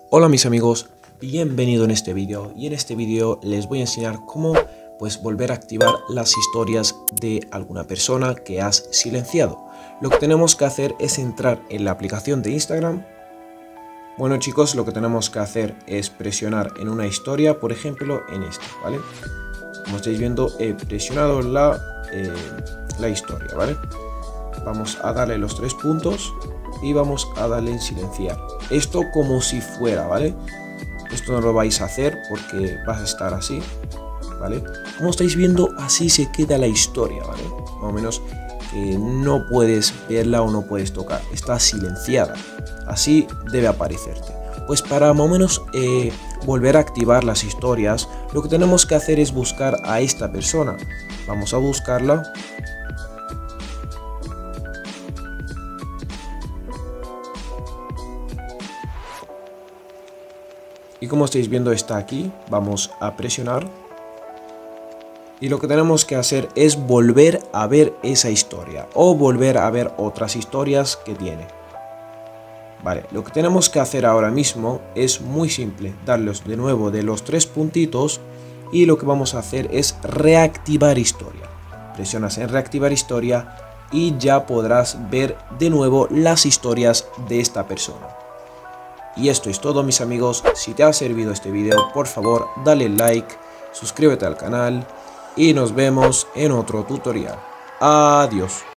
Hola mis amigos, bienvenido en este vídeo y en este vídeo les voy a enseñar cómo volver a activar las historias de alguna persona que has silenciado. Lo que tenemos que hacer es entrar en la aplicación de Instagram. Bueno chicos, lo que tenemos que hacer es presionar en una historia, por ejemplo en esta, ¿vale? Como estáis viendo he presionado la historia, ¿vale? Vamos a darle los 3 puntos y vamos a darle en silenciar. Esto como si fuera, ¿vale? Esto no lo vais a hacer porque vas a estar así, ¿vale? Como estáis viendo, así se queda la historia, ¿vale? Más o menos que no puedes verla o no puedes tocar, está silenciada. Así debe aparecerte. Pues para más o menos volver a activar las historias, lo que tenemos que hacer es buscar a esta persona. Vamos a buscarla. Y como estáis viendo está aquí, vamos a presionar. Y lo que tenemos que hacer es volver a ver esa historia o volver a ver otras historias que tiene. Vale, lo que tenemos que hacer ahora mismo es muy simple, darles de nuevo de los 3 puntitos y lo que vamos a hacer es reactivar historia. Presionas en reactivar historia y ya podrás ver de nuevo las historias de esta persona. Y esto es todo mis amigos, si te ha servido este video por favor dale like, suscríbete al canal y nos vemos en otro tutorial. Adiós.